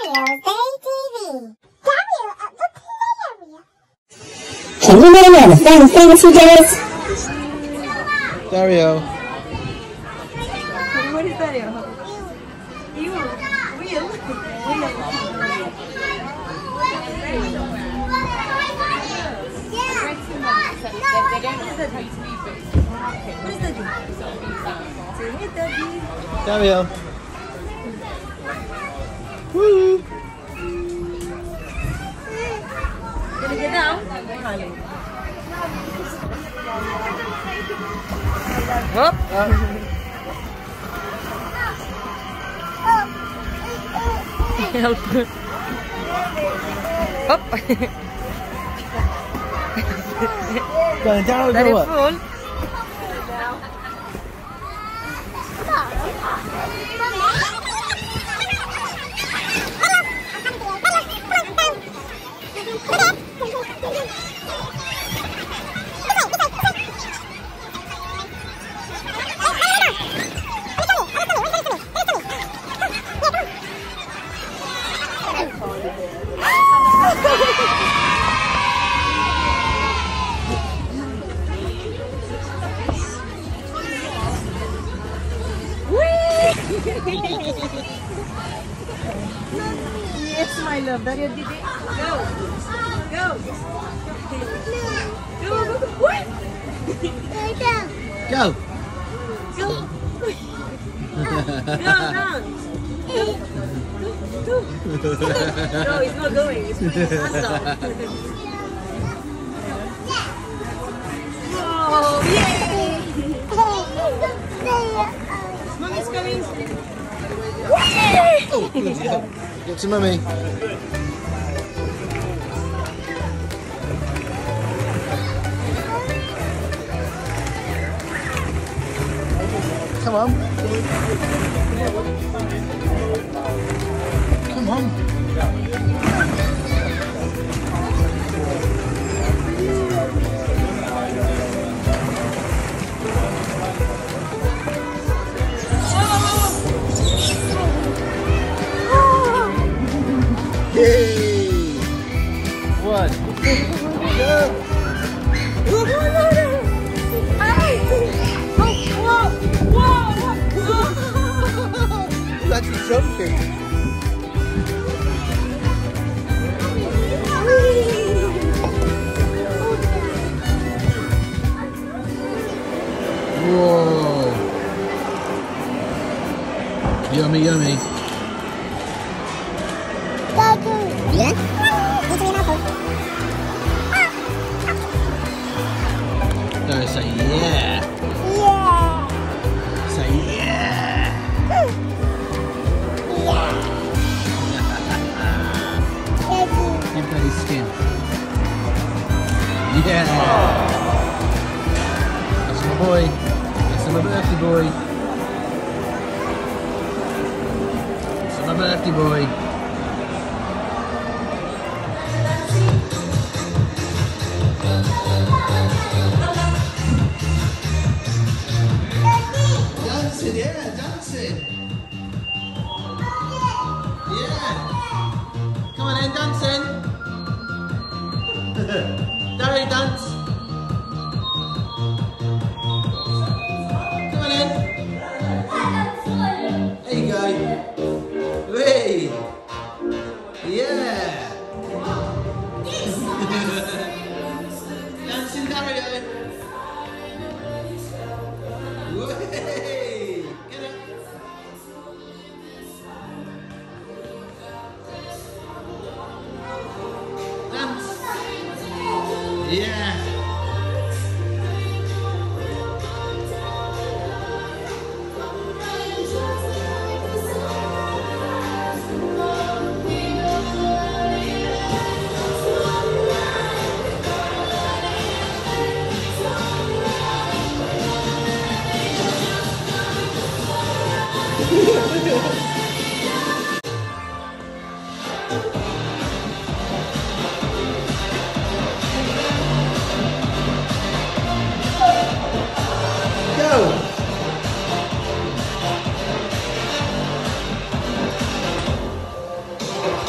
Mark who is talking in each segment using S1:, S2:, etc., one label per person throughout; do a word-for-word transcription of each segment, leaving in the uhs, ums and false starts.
S1: Dario's Day T V. Dario at the play area.
S2: Can you name one of the famous famous who does?
S3: Dario.
S4: What is Dario? You. Wheel. What is that? Say hey, Daddy.
S3: Dario. Woo!
S4: Gonna get down? Hop. Help. Hop.
S3: Going down
S4: That
S3: or
S4: is
S3: what?
S4: full. Yes, my love. Dario did it. Go. Go. Go. Go. What?
S3: Go!
S4: Go. Go down. Go. Go. No, it's not going. It's putting his hands up. Whoa! Yay! Mommy's coming.
S3: Oh, good. Yeah. Get to mummy. Come on. Come on. Yay! One. Go. He's actually jumping. Whoa. Yummy, yummy.
S2: Yeah?
S3: No, say yeah.
S1: Yeah.
S3: Say yeah. Give that his skin. Yeah. That's my boy. That's my birthday boy. That's my birthday boy. Dancing, yeah, dancing. Yeah. Come on in, dancing. Dario, dance. Come on in. There you go. Hey. Yeah. Dancing, Dario. Way! Get up! Dance! Yeah! Go!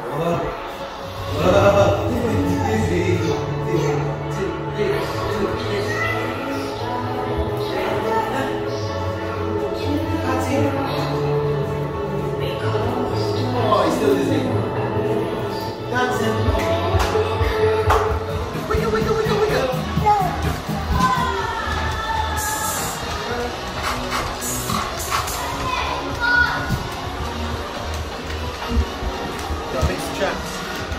S3: Oh, he's still dizzy. Dancing. Wiggle, wiggle, wiggle, wiggle. Got to mix the traps.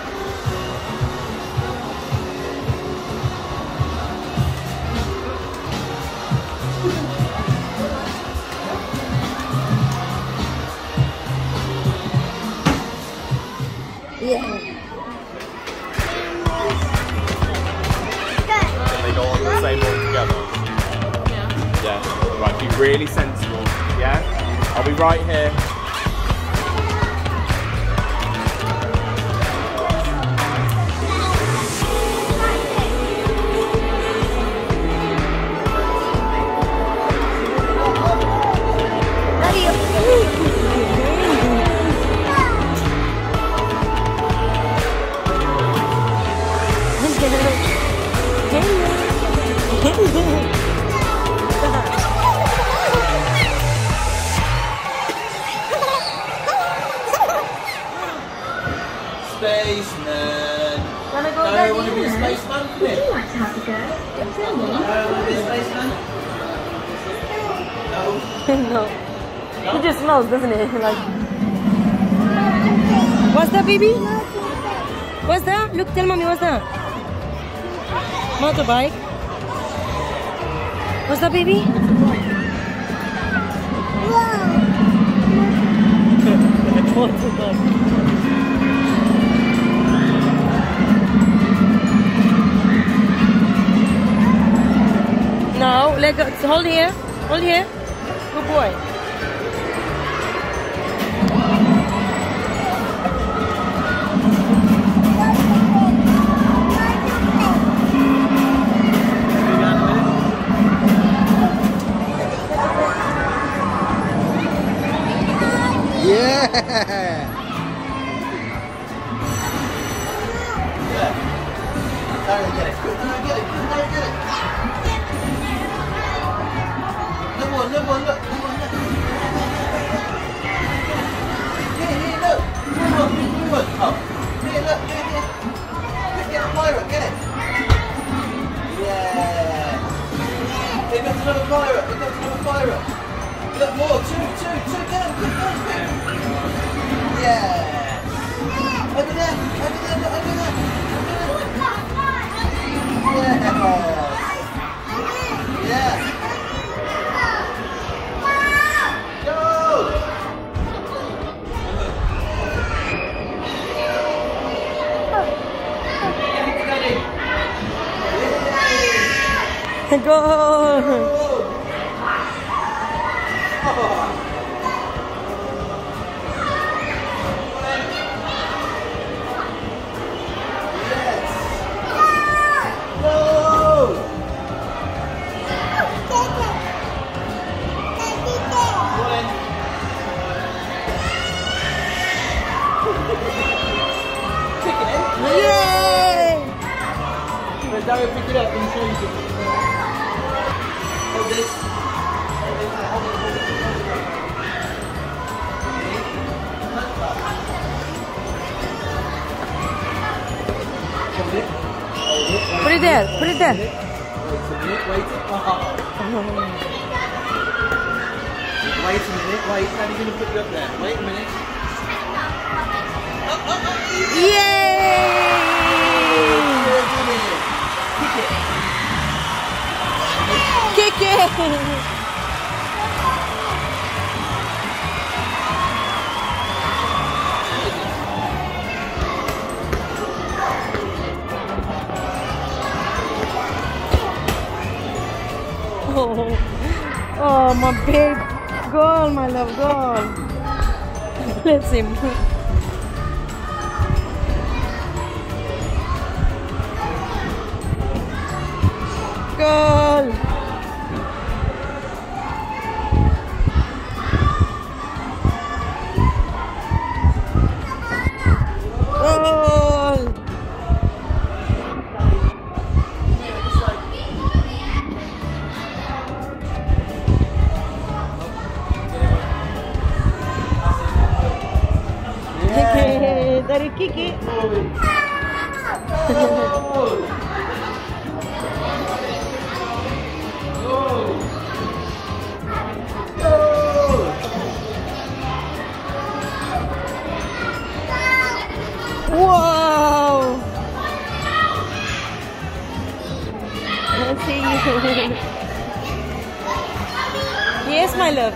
S1: Yeah.
S5: Can they go on the same one together? Yeah. Yeah. Right, be really sensible. Yeah? I'll be right here.
S3: Spaceman.
S4: Wanna go
S3: Dario, want to be a
S4: daddy?
S3: spaceman? Come here. Dario, want to be a spaceman? No.
S4: No. It just smells, doesn't it? Like. What's that, baby? What's that? Look, tell mommy, what's that? Motorbike. What's that, baby? Motorbike. No, let go. Hold here. Hold here. Good boy.
S3: Yeah! Dario, get it. Quick, Dario, get it. Dario, get it. Number one, number one, look. Number one, look. Here, here, look. Number one, number one. Oh. Here, look. Here, here. Quick, get the pirate, get it. Yeah. Here comes another pirate. Here comes another pirate. Look, more. Two, two, two. Get him. Quick, quick, quick. Yeah. Over there. Over there, look, over there. Yeah. Yeah. Go!
S4: Go! Yay!
S3: Dario, pick it up and show you. Hold this. Hold this. Hold it. Hold it. Hold it. Hold it.
S4: Put it there. Put it there.
S3: Wait a minute. Wait. Oh. Wait a minute. Wait. How are you going to put it up there? Wait a minute. Up, up, up.
S4: Yay! Kick it! Oh, oh, my babe. Girl, my love, girl. Bless him. Girl. Daddy kick it. Whoa! Let's see you. Yes, my love.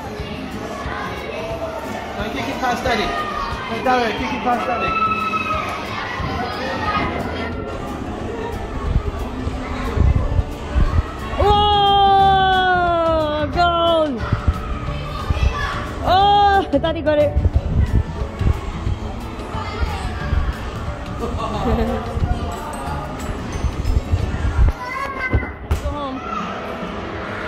S3: Now kick it past Daddy. Hey, Dario, kick it past Daddy.
S4: Oh, gone! Oh, Daddy got it. Go home.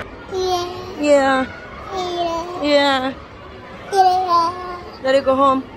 S1: Yeah.
S4: Yeah.
S1: Yeah.
S4: Yeah.
S1: Yeah.
S4: Daddy, go home.